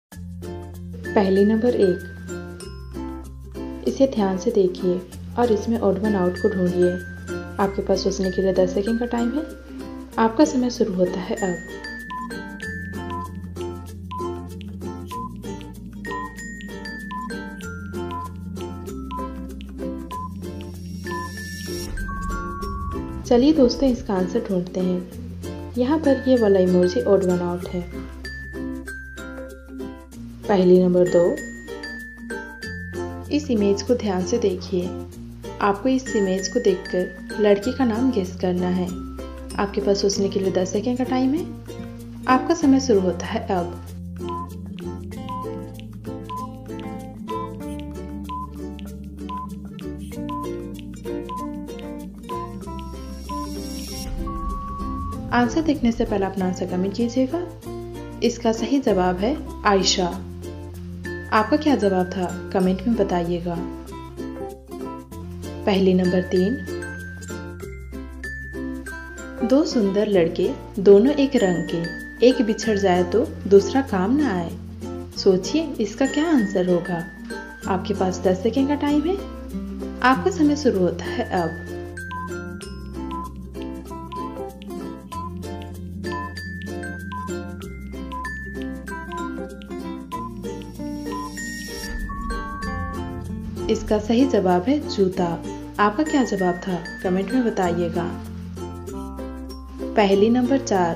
पहेली नंबर 1, इसे ध्यान से देखिए और इसमें ऑड वन आउट को ढूंढिए। आपके पास सोचने के लिए 10 सेकंड का टाइम है। आपका समय शुरू होता है अब। चलिए दोस्तों, इसका आंसर ढूंढते हैं। यहाँ पर ये वाला इमोजी ऑड वन आउट है। पहेली नंबर 2, इस इमेज को ध्यान से देखिए। आपको इस इमेज को देखकर लड़की का नाम गेस करना है। आपके पास सोचने के लिए 10 सेकंड का टाइम है। आपका समय शुरू होता है अब। आंसर देखने से पहले अपना आंसर कमेंट कीजिएगा। इसका सही जवाब है आयशा। आपका क्या जवाब था, कमेंट में बताइएगा। पहेली नंबर 3, दो सुंदर लड़के दोनों एक रंग के, एक बिछड़ जाए तो दूसरा काम ना आए। सोचिए इसका क्या आंसर होगा। आपके पास 10 सेकंड का टाइम है। आपका समय शुरू होता है अब। इसका सही जवाब है जूता। आपका क्या जवाब था, कमेंट में बताइएगा। पहेली नंबर 4,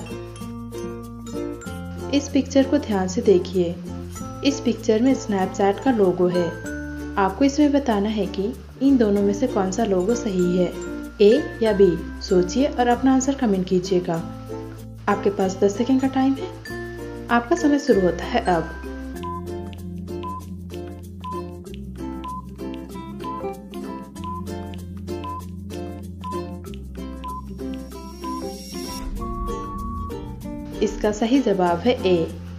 इस पिक्चर को ध्यान से देखिए। इस पिक्चर में स्नैपचैट का लोगो है। आपको इसमें बताना है कि इन दोनों में से कौन सा लोगो सही है, ए या बी। सोचिए और अपना आंसर कमेंट कीजिएगा। आपके पास 10 सेकंड का टाइम है। आपका समय शुरू होता है अब। इसका सही जवाब है ए।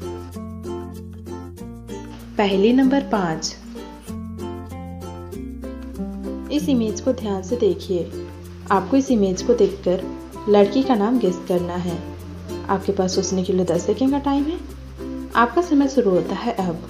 पहेली नंबर 5, इस इमेज को ध्यान से देखिए। आपको इस इमेज को देखकर लड़की का नाम गेस करना है। आपके पास सोचने के लिए 10 सेकंड का टाइम है। आपका समय शुरू होता है अब।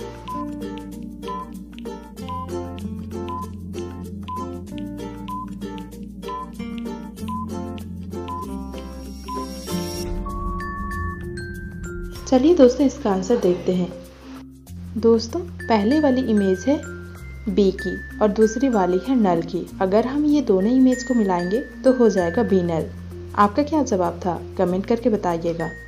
चलिए दोस्तों, इसका आंसर देखते हैं। दोस्तों, पहले वाली इमेज है बी की और दूसरी वाली है नल की। अगर हम ये दोनों इमेज को मिलाएंगे तो हो जाएगा बी नल। आपका क्या जवाब था, कमेंट करके बताइएगा।